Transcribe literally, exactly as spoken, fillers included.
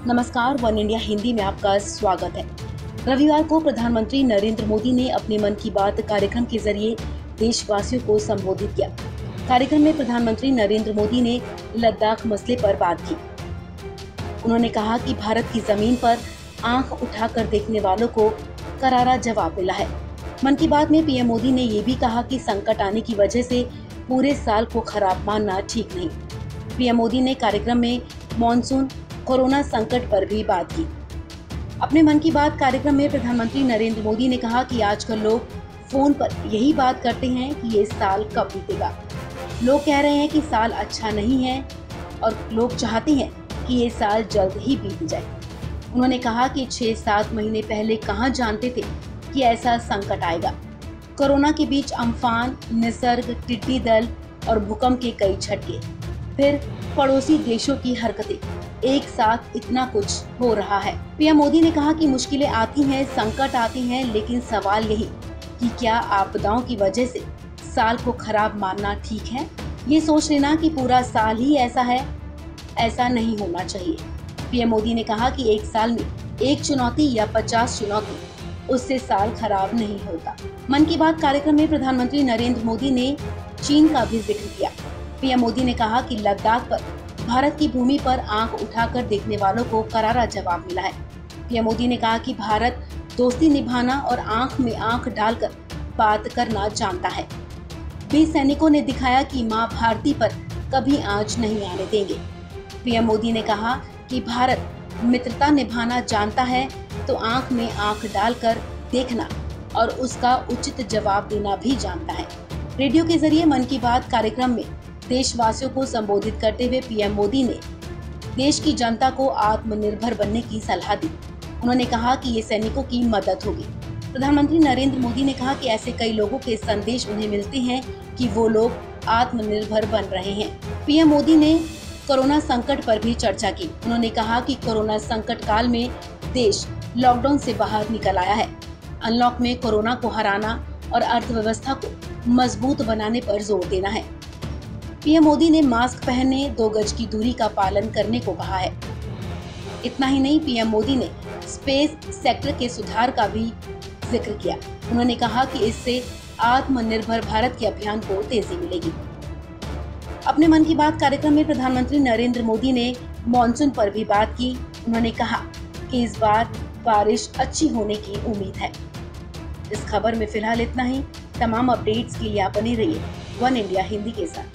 नमस्कार, one India Hindi में आपका स्वागत है। रविवार को प्रधानमंत्री नरेंद्र मोदी ने अपने मन की बात कार्यक्रम के जरिए देशवासियों को संबोधित किया। कार्यक्रम में प्रधानमंत्री नरेंद्र मोदी ने लद्दाख मसले पर बात की। उन्होंने कहा कि भारत की जमीन पर आंख उठाकर देखने वालों को करारा जवाब मिला है। मन की बात में पीएम मोदी ने ये भी कहा कि संकट आने की वजह से पूरे साल को खराब मानना ठीक नहीं। पीएम मोदी ने कार्यक्रम में मॉनसून, कोरोना संकट पर भी बात की। अपने मन की बात कार्यक्रम में प्रधानमंत्री नरेंद्र मोदी ने कहा कि आजकल लोग फोन पर यही बात करते हैं कि ये साल कब बीतेगा। लोग कह रहे हैं कि साल अच्छा नहीं है और लोग चाहते हैं कि ये साल जल्द ही बीत जाए। उन्होंने कहा कि छह सात महीने पहले कहां जानते थे कि ऐसा संकट आएगा। कोरोना के बीच अम्फान, निसर्ग, टिड्डी दल और भूकंप के कई झटके, फिर पड़ोसी देशों की हरकतें, एक साथ इतना कुछ हो रहा है। पीएम मोदी ने कहा कि मुश्किलें आती हैं, संकट आते हैं, लेकिन सवाल यही कि क्या आपदाओं की वजह से साल को खराब मानना ठीक है। ये सोच लेना कि पूरा साल ही ऐसा है, ऐसा नहीं होना चाहिए। पीएम मोदी ने कहा कि एक साल में एक चुनौती या पचास चुनौती, उससे साल खराब नहीं होता। मन की बात कार्यक्रम में प्रधानमंत्री नरेंद्र मोदी ने चीन का भी जिक्र किया। पीएम मोदी ने कहा कि लद्दाख पर भारत की भूमि पर आंख उठाकर देखने वालों को करारा जवाब मिला है। पीएम मोदी ने कहा कि भारत दोस्ती निभाना और आंख में आंख डालकर बात करना जानता है। वीर सैनिकों ने दिखाया कि मां भारती पर कभी आंच नहीं आने देंगे। पीएम मोदी ने कहा कि भारत मित्रता निभाना जानता है, तो आंख में आंख डालकर देखना और उसका उचित जवाब देना भी जानता है। रेडियो के जरिए मन की बात कार्यक्रम में देशवासियों को संबोधित करते हुए पीएम मोदी ने देश की जनता को आत्मनिर्भर बनने की सलाह दी। उन्होंने कहा कि ये सैनिकों की मदद होगी। प्रधानमंत्री नरेंद्र मोदी ने कहा कि ऐसे कई लोगों के संदेश उन्हें मिलते हैं कि वो लोग आत्मनिर्भर बन रहे हैं। पीएम मोदी ने कोरोना संकट पर भी चर्चा की। उन्होंने कहा कि कोरोना संकट काल में देश लॉकडाउन से बाहर निकल आया है। अनलॉक में कोरोना को हराना और अर्थव्यवस्था को मजबूत बनाने पर जोर देना है। पीएम मोदी ने मास्क पहनने, दो गज की दूरी का पालन करने को कहा है। इतना ही नहीं, पीएम मोदी ने स्पेस सेक्टर के सुधार का भी जिक्र किया। उन्होंने कहा कि इससे आत्मनिर्भर भारत के अभियान को तेजी मिलेगी। अपने मन की बात कार्यक्रम में प्रधानमंत्री नरेंद्र मोदी ने मॉनसून पर भी बात की। उन्होंने कहा कि इस बार बारिश अच्छी होने की उम्मीद है। इस खबर में फिलहाल इतना ही। तमाम अपडेट्स के लिए आप बने रहिए वन इंडिया हिंदी के साथ।